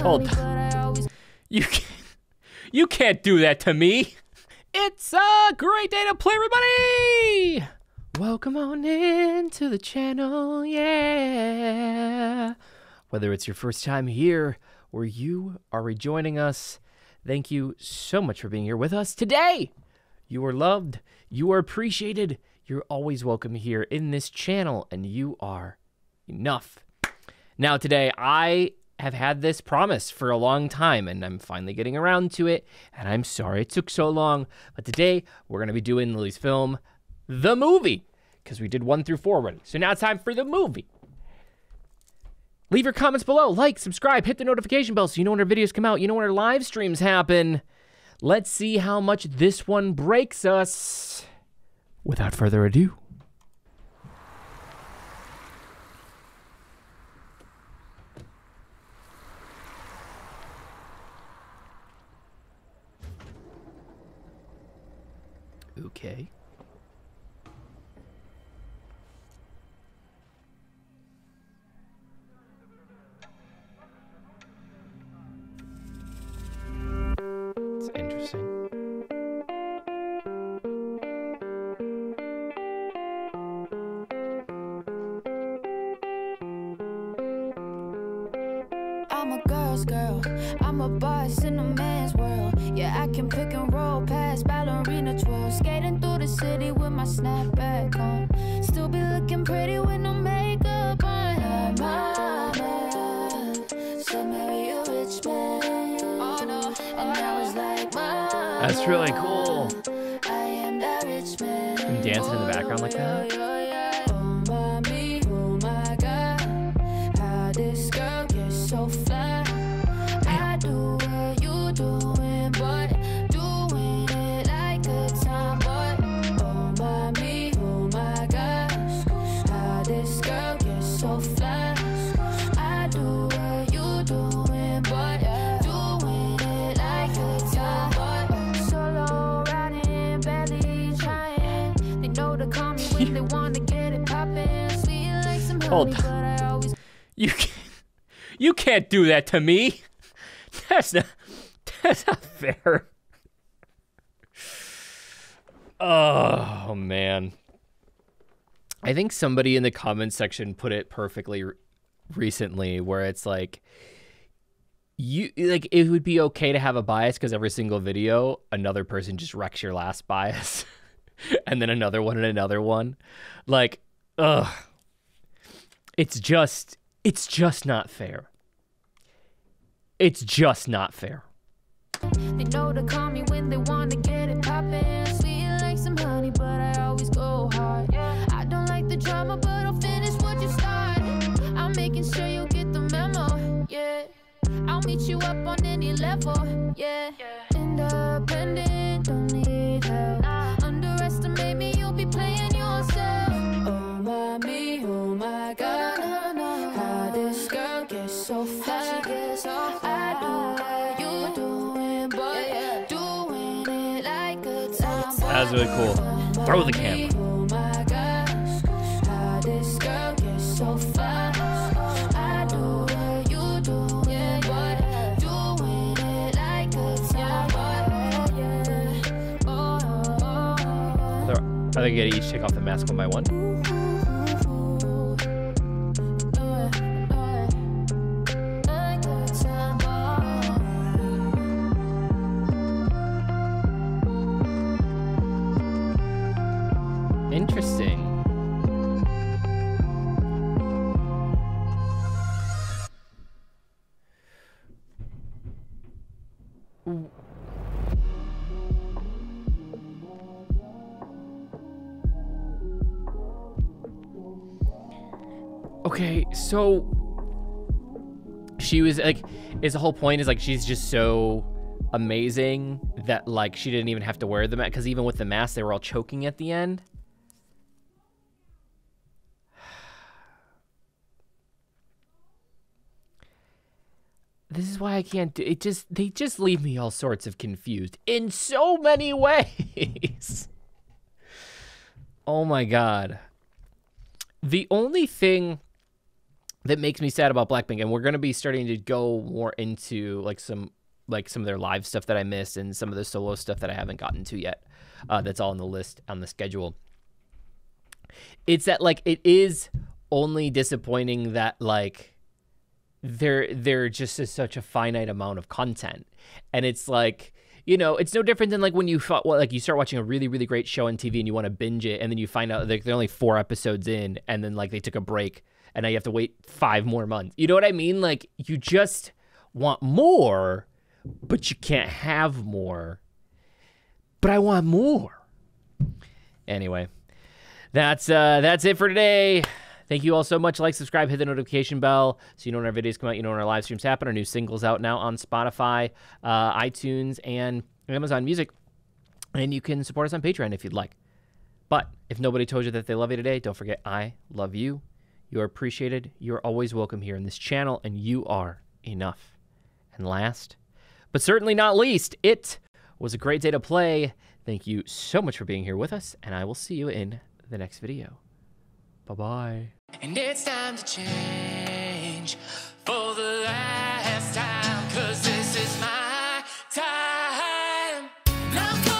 Hold on. You can't do that to me. It's a great day to play, everybody. Welcome on into the channel, yeah. Whether it's your first time here or you are rejoining us, thank you so much for being here with us today. You are loved, you are appreciated, you're always welcome here in this channel, and you are enough. Now today, I have had this promise for a long time, and I'm finally getting around to it, and I'm sorry it took so long, but today we're going to be doing Lilifilm, the movie, because we did 1 through 4 already. So now it's time for the movie. Leave your comments below, like, subscribe, hit the notification bell so you know when our videos come out, you know when our live streams happen. Let's see how much this one breaks us. Without further ado. Okay. It's interesting. I'm a girl's girl, I'm a boss in a man's world. Yeah, I can pick and roll past ballerina twirl. Skating through the city with my snapback on. Still be looking pretty with no makeup on. Her mama said marry a rich man. Oh no, and I was like, Mama, that's really cool. I am that rich man. And dancing in the background like that. Hold on. You can't do that to me. That's not fair. Oh man. I think somebody in the comments section put it perfectly recently, where it's like, it would be okay to have a bias because every single video another person just wrecks your last bias. And then another one and another one. Like, ugh. It's just not fair. It's just not fair. They know to call me when they want to get it poppin'. Sweet like some honey, but I always go hard. I don't like the drama, but I'll finish what you start. I'm making sure you get the memo, yeah. I'll meet you up on any level, yeah. Independent, don't need help. Underestimate me, you'll be playing yourself. Oh my God, how this girl gets so fly. I do what you doing, but doing it like a time. That was really cool. Throw the camera. Oh my gosh, how this girl gets so fly. I do what you doing, but doing it like a time. Are they gonna each take off the mask one by one? Interesting. Okay, so she was like, the whole point is like she's just so amazing that like she didn't even have to wear the mask, because even with the mask they were all choking at the end. This is why I can't do it. They just leave me all sorts of confused in so many ways. Oh my God. The only thing that makes me sad about Blackpink. And we're going to be starting to go more into like some of their live stuff that I missed and some of the solo stuff that I haven't gotten to yet. That's all on the list, on the schedule. It's that like, it is only disappointing that like there just is such a finite amount of content. And it's like, you know, it's no different than like when you you start watching a really, really great show on TV and you want to binge it, and then you find out like they're only 4 episodes in, and then like they took a break and now you have to wait 5 more months. You know what I mean? Like, you just want more, but you can't have more. But I want more. Anyway, that's it for today. Thank you all so much. Like, subscribe, hit the notification bell so you know when our videos come out, you know when our live streams happen. Our new single's out now on Spotify, iTunes, and Amazon Music. And you can support us on Patreon if you'd like. But if nobody told you that they love you today, don't forget, I love you. You're appreciated. You're always welcome here in this channel, and you are enough. And last, but certainly not least, it was a great day to play. Thank you so much for being here with us, and I will see you in the next video. Bye-bye. And it's time to change for the last time, 'cause this is my time. Now